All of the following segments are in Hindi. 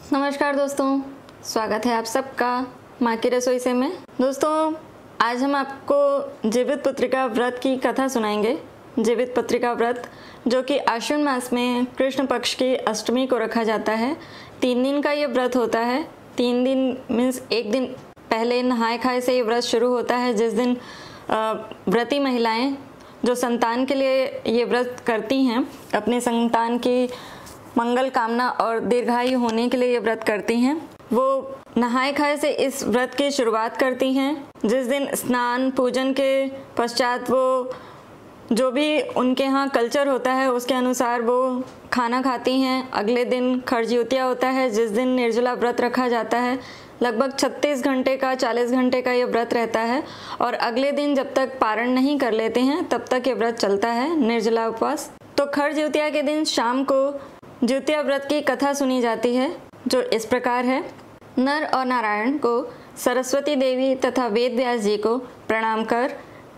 नमस्कार दोस्तों, स्वागत है आप सबका माँ की रसोई से में। दोस्तों, आज हम आपको जीवित पुत्रिका व्रत की कथा सुनाएंगे। जीवित पुत्रिका व्रत जो कि आश्विन मास में कृष्ण पक्ष की अष्टमी को रखा जाता है। 3 दिन का ये व्रत होता है। 3 दिन मीन्स एक दिन पहले नहाए खाए से ये व्रत शुरू होता है, जिस दिन व्रती महिलाएं जो संतान के लिए ये व्रत करती हैं, अपने संतान की मंगल कामना और दीर्घायु होने के लिए ये व्रत करती हैं, वो नहाए खाए से इस व्रत की शुरुआत करती हैं। जिस दिन स्नान पूजन के पश्चात वो जो भी उनके यहाँ कल्चर होता है उसके अनुसार वो खाना खाती हैं। अगले दिन खरज्योतिया होता है, जिस दिन निर्जला व्रत रखा जाता है। लगभग 36 घंटे का 40 घंटे का ये व्रत रहता है और अगले दिन जब तक पारण नहीं कर लेते हैं तब तक ये व्रत चलता है, निर्जला उपवास। तो खरज्योतिया के दिन शाम को ज्योतिया व्रत की कथा सुनी जाती है, जो इस प्रकार है। नर और नारायण को सरस्वती देवी तथा वेद व्यास जी को प्रणाम कर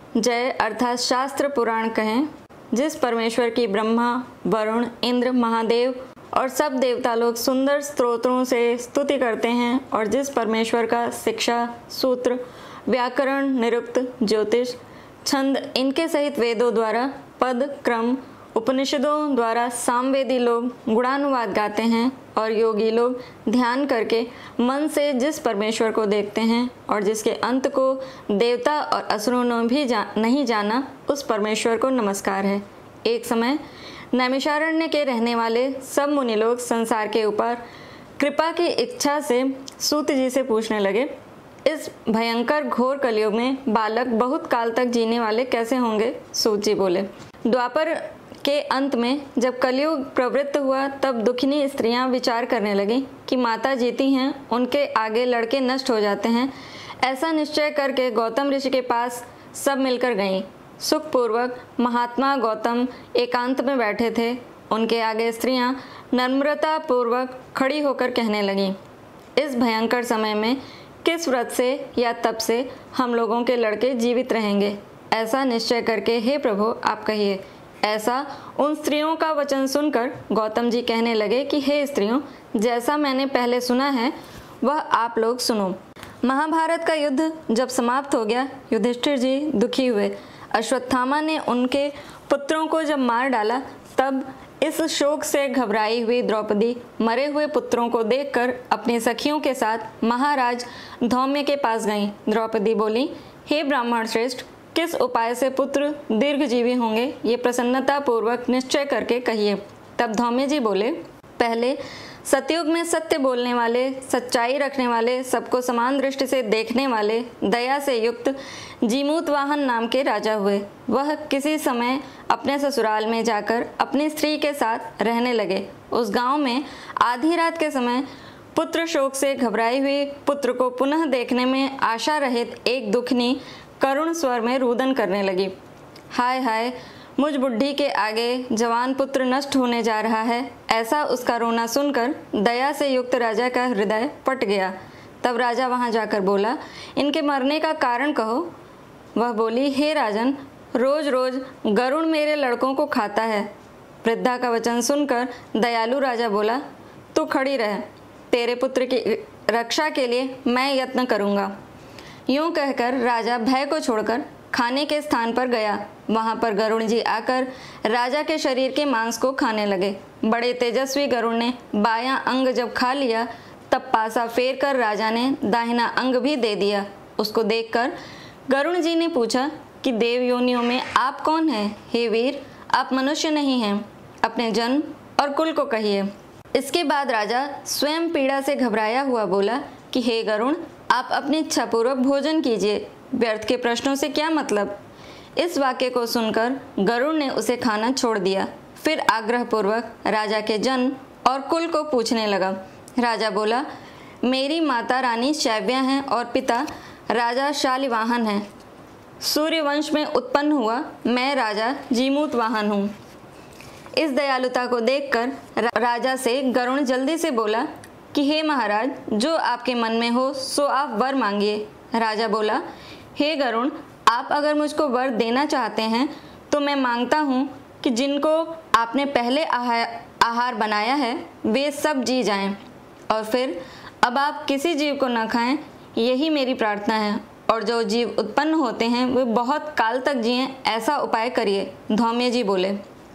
जय अर्थात शास्त्र पुराण कहें। जिस परमेश्वर की ब्रह्मा, वरुण, इंद्र, महादेव और सब देवता लोग सुंदर स्तोत्रों से स्तुति करते हैं और जिस परमेश्वर का शिक्षा, सूत्र, व्याकरण, निरुक्त, ज्योतिष, छंद इनके सहित वेदों द्वारा पद क्रम उपनिषदों द्वारा सामवेदी लोग गुणानुवाद गाते हैं और योगी लोग ध्यान करके मन से जिस परमेश्वर को देखते हैं और जिसके अंत को देवता और असुरों ने भी नहीं जाना, उस परमेश्वर को नमस्कार है। एक समय नैमिषारण्य के रहने वाले सब मुनि लोग संसार के ऊपर कृपा की इच्छा से सूत जी से पूछने लगे, इस भयंकर घोर कलयुग में बालक बहुत काल तक जीने वाले कैसे होंगे? सूत जी बोले, द्वापर के अंत में जब कलयुग प्रवृत्त हुआ तब दुखिनी स्त्रियां विचार करने लगीं कि माता जीती हैं, उनके आगे लड़के नष्ट हो जाते हैं। ऐसा निश्चय करके गौतम ऋषि के पास सब मिलकर गईं। सुखपूर्वक महात्मा गौतम एकांत में बैठे थे। उनके आगे स्त्रियां नम्रता पूर्वक खड़ी होकर कहने लगीं, इस भयंकर समय में किस व्रत से या तप से हम लोगों के लड़के जीवित रहेंगे? ऐसा निश्चय करके हे प्रभु आप कहिए। ऐसा उन स्त्रियों का वचन सुनकर गौतम जी कहने लगे कि हे स्त्रियों, जैसा मैंने पहले सुना है वह आप लोग सुनो। महाभारत का युद्ध जब समाप्त हो गया, युधिष्ठिर जी दुखी हुए। अश्वत्थामा ने उनके पुत्रों को जब मार डाला तब इस शोक से घबराई हुई द्रौपदी मरे हुए पुत्रों को देखकर अपनी सखियों के साथ महाराज धौम्य के पास गईं। द्रौपदी बोली, हे ब्राह्मण श्रेष्ठ, किस उपाय से पुत्र दीर्घजीवी होंगे, ये प्रसन्नता पूर्वक निश्चय करके कहिए। तब धौम्य जी बोले, पहले सतयुग में सत्य बोलने वाले, सच्चाई रखने वाले, सबको समान दृष्टि से देखने वाले, दया से युक्त जीमूतवाहन नाम के राजा हुए। वह किसी समय अपने ससुराल में जाकर अपनी स्त्री के साथ रहने लगे। उस गांव में आधी रात के समय पुत्र शोक से घबराई हुई पुत्र को पुनः देखने में आशा रहित एक दुखनी करुण स्वर में रुदन करने लगी। हाय हाय, मुझ बुढ़ी के आगे जवान पुत्र नष्ट होने जा रहा है। ऐसा उसका रोना सुनकर दया से युक्त राजा का हृदय फट गया। तब राजा वहां जाकर बोला, इनके मरने का कारण कहो। वह बोली, हे राजन, रोज रोज गरुण मेरे लड़कों को खाता है। वृद्धा का वचन सुनकर दयालु राजा बोला, तू खड़ी रह, तेरे पुत्र की रक्षा के लिए मैं यत्न करूँगा। यूं कहकर राजा भय को छोड़कर खाने के स्थान पर गया। वहां पर गरुण जी आकर राजा के शरीर के मांस को खाने लगे। बड़े तेजस्वी गरुण ने बायां अंग जब खा लिया तब पासा फेर कर राजा ने दाहिना अंग भी दे दिया। उसको देखकर गरुण जी ने पूछा कि देव योनियों में आप कौन हैं? हे वीर, आप मनुष्य नहीं हैं, अपने जन्म और कुल को कहिए। इसके बाद राजा स्वयं पीड़ा से घबराया हुआ बोला कि हे गरुण, आप अपनी इच्छापूर्वक भोजन कीजिए, व्यर्थ के प्रश्नों से क्या मतलब। इस वाक्य को सुनकर गरुड़ ने उसे खाना छोड़ दिया। फिर आग्रहपूर्वक राजा के जन्म और कुल को पूछने लगा। राजा बोला, मेरी माता रानी शैव्या हैं और पिता राजा शालिवाहन हैं। सूर्यवंश में उत्पन्न हुआ मैं राजा जीमूतवाहन हूँ। इस दयालुता को देखकर राजा से गरुड़ जल्दी से बोला कि हे महाराज, जो आपके मन में हो सो आप वर मांगिए। राजा बोला, हे गरुड़, आप अगर मुझको वर देना चाहते हैं तो मैं मांगता हूँ कि जिनको आपने पहले आहार बनाया है वे सब जी जाएं। और फिर अब आप किसी जीव को न खाएं, यही मेरी प्रार्थना है। और जो जीव उत्पन्न होते हैं वे बहुत काल तक जिएं, ऐसा उपाय करिए। धौम्य जी बोले।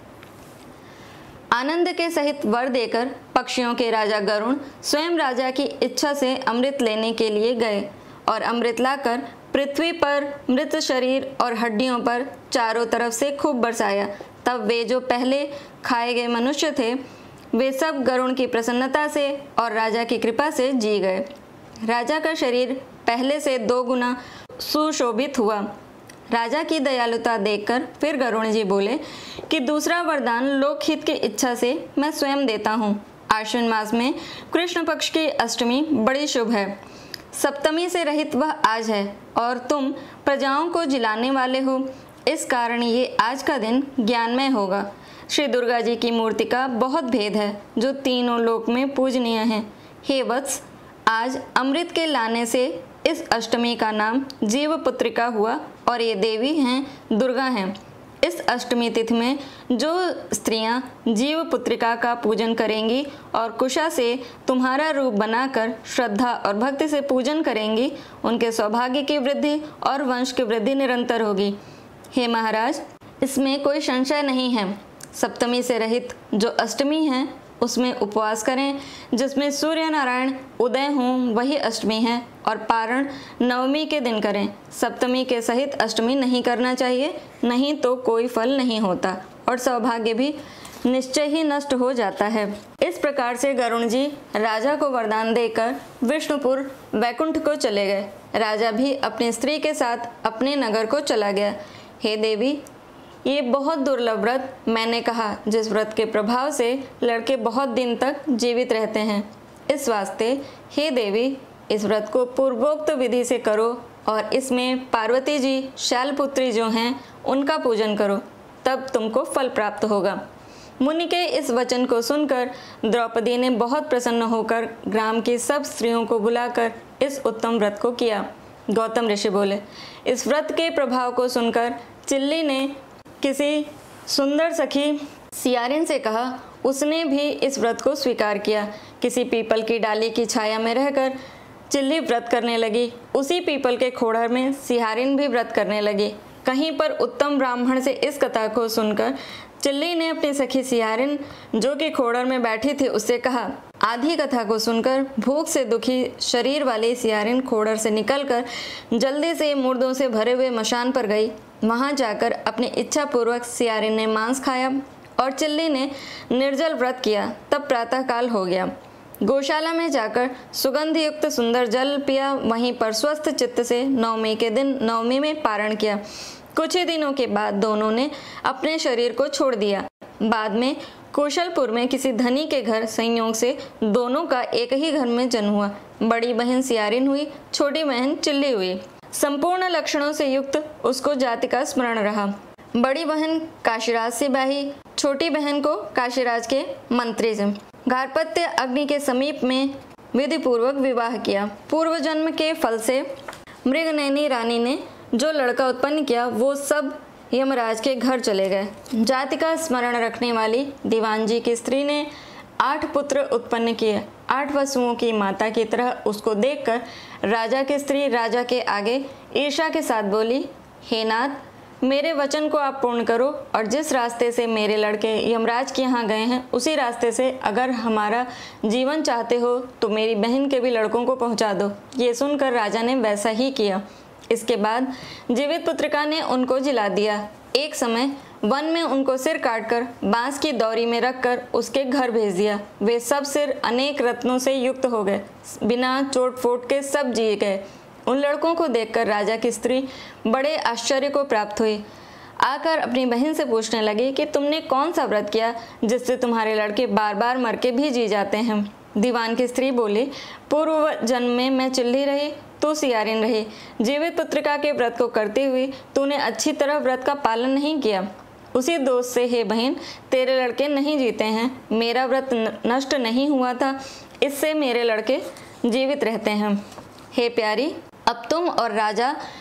आनंद के सहित वर देकर पक्षियों के राजा गरुण स्वयं राजा की इच्छा से अमृत लेने के लिए गए और अमृत लाकर पृथ्वी पर मृत शरीर और हड्डियों पर चारों तरफ से खूब बरसाया। तब वे जो पहले खाए गए मनुष्य थे वे सब गरुण की प्रसन्नता से और राजा की कृपा से जी गए। राजा का शरीर पहले से 2 गुना सुशोभित हुआ। राजा की दयालुता देखकर फिर गरुण जी बोले कि दूसरा वरदान लोकहित की इच्छा से मैं स्वयं देता हूँ। आश्विन मास में कृष्ण पक्ष की अष्टमी बड़ी शुभ है। सप्तमी से रहित वह आज है और तुम प्रजाओं को जिलाने वाले हो, इस कारण ये आज का दिन ज्ञानमय होगा। श्री दुर्गा जी की मूर्ति का बहुत भेद है जो तीनों लोक में पूजनीय है। हे वत्स, आज अमृत के लाने से इस अष्टमी का नाम जीव पुत्रिका हुआ और ये देवी हैं दुर्गा हैं। इस अष्टमी तिथि में जो स्त्रियां जीव पुत्रिका का पूजन करेंगी और कुशा से तुम्हारा रूप बनाकर श्रद्धा और भक्ति से पूजन करेंगी, उनके सौभाग्य की वृद्धि और वंश की वृद्धि निरंतर होगी। हे महाराज, इसमें कोई संशय नहीं है। सप्तमी से रहित जो अष्टमी है उसमें उपवास करें, जिसमें सूर्य नारायण उदय हों वही अष्टमी है, और पारण नवमी के दिन करें। सप्तमी के सहित अष्टमी नहीं करना चाहिए, नहीं तो कोई फल नहीं होता और सौभाग्य भी निश्चय ही नष्ट हो जाता है। इस प्रकार से गरुण जी राजा को वरदान देकर विष्णुपुर वैकुंठ को चले गए। राजा भी अपनी स्त्री के साथ अपने नगर को चला गया। हे देवी, ये बहुत दुर्लभ व्रत मैंने कहा, जिस व्रत के प्रभाव से लड़के बहुत दिन तक जीवित रहते हैं। इस वास्ते हे देवी, इस व्रत को पूर्वोक्त विधि से करो और इसमें पार्वती जी शैलपुत्री जो हैं उनका पूजन करो, तब तुमको फल प्राप्त होगा। मुनि के इस वचन को सुनकर द्रौपदी ने बहुत प्रसन्न होकर ग्राम की सब स्त्रियों को बुलाकर इस उत्तम व्रत को किया। गौतम ऋषि बोले, इस व्रत के प्रभाव को सुनकर चिल्ली ने किसी सुंदर सखी सियारिन से कहा। उसने भी इस व्रत को स्वीकार किया। किसी पीपल की डाली की छाया में रहकर चिल्ली व्रत करने लगी। उसी पीपल के खोड़र में सियारिन भी व्रत करने लगी। कहीं पर उत्तम ब्राह्मण से इस कथा को सुनकर चिल्ली ने अपनी सखी सियारिन जो कि खोड़र में बैठी थी उससे कहा। आधी कथा को सुनकर भूख से दुखी शरीर वाली सियारिन खोड़र से निकलकर जल्दी से मुर्दों से भरे हुए मशान पर गई। वहां जाकर अपनी इच्छा पूर्वक सियारिन ने मांस खाया और चिल्ली ने निर्जल व्रत किया। तब प्रातःकाल हो गया। गौशाला में जाकर सुगंध युक्त सुंदर जल पिया। वहीं पर स्वस्थ चित्त से नवमी के दिन नवमी में पारण किया। कुछ ही दिनों के बाद दोनों ने अपने शरीर को छोड़ दिया। बाद में कौशलपुर में किसी धनी के घर संयोग से दोनों का एक ही घर में जन्म हुआ। बड़ी बहन सियारिन हुई, छोटी बहन चिल्ली हुई। संपूर्ण लक्षणों से युक्त उसको जाति का स्मरण रहा। बड़ी बहन काशीराज से ब्याही, छोटी बहन को काशीराज के मंत्री से गार्हपत्य अग्नि के समीप में विधि पूर्वक विवाह किया। पूर्व जन्म के फल से मृगनयनी रानी ने जो लड़का उत्पन्न किया वो सब यमराज के घर चले गए। जाति का स्मरण रखने वाली दीवान जी की स्त्री ने 8 पुत्र उत्पन्न किए। 8 वसुओं की माता की तरह उसको देखकर राजा की स्त्री राजा के आगे ईर्ष्या के साथ बोली, हे नाथ, मेरे वचन को आप पूर्ण करो और जिस रास्ते से मेरे लड़के यमराज के यहाँ गए हैं उसी रास्ते से अगर हमारा जीवन चाहते हो तो मेरी बहन के भी लड़कों को पहुँचा दो। ये सुनकर राजा ने वैसा ही किया। इसके बाद जीवित पुत्रिका ने उनको जिला दिया। एक समय वन में उनको सिर काटकर बांस की दौरी में रखकर उसके घर भेज दिया। वे सब सिर अनेक रत्नों से युक्त हो गए, बिना चोट फोट के सब जी गए। उन लड़कों को देखकर राजा की स्त्री बड़े आश्चर्य को प्राप्त हुई। आकर अपनी बहन से पूछने लगी कि तुमने कौन सा व्रत किया जिससे तुम्हारे लड़के बार बार मर के भी जी जाते हैं। दीवान की स्त्री बोली, पूर्व जन्म में मैं चिल्ली रही, तू सियारिन रही। जीवित पुत्रिका के व्रत को करते हुए तूने अच्छी तरह व्रत का पालन नहीं किया। उसी दोष से हे बहन, तेरे लड़के नहीं जीते हैं। मेरा व्रत नष्ट नहीं हुआ था, इससे मेरे लड़के जीवित रहते हैं। हे प्यारी, अब तुम और राजा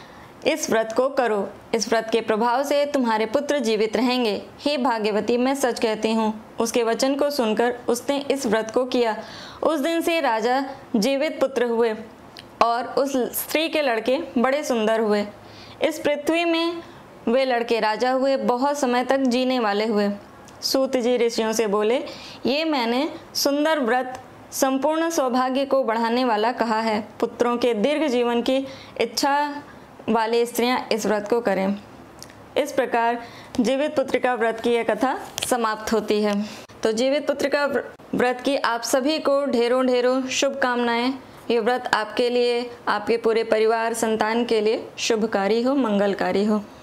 इस व्रत को करो। इस व्रत के प्रभाव से तुम्हारे पुत्र जीवित रहेंगे। हे भाग्यवती, मैं सच कहती हूँ। उसके वचन को सुनकर उसने इस व्रत को किया। उस दिन से राजा जीवित पुत्र हुए और उस स्त्री के लड़के बड़े सुंदर हुए। इस पृथ्वी में वे लड़के राजा हुए, बहुत समय तक जीने वाले हुए। सूत जी ऋषियों से बोले, ये मैंने सुंदर व्रत संपूर्ण सौभाग्य को बढ़ाने वाला कहा है। पुत्रों के दीर्घ जीवन की इच्छा वाली स्त्रियां इस व्रत को करें। इस प्रकार जीवित पुत्रिका व्रत की यह कथा समाप्त होती है। तो जीवित पुत्रिका व्रत की आप सभी को ढेरों ढेरों शुभकामनाएं। ये व्रत आपके लिए, आपके पूरे परिवार, संतान के लिए शुभकारी हो, मंगलकारी हो।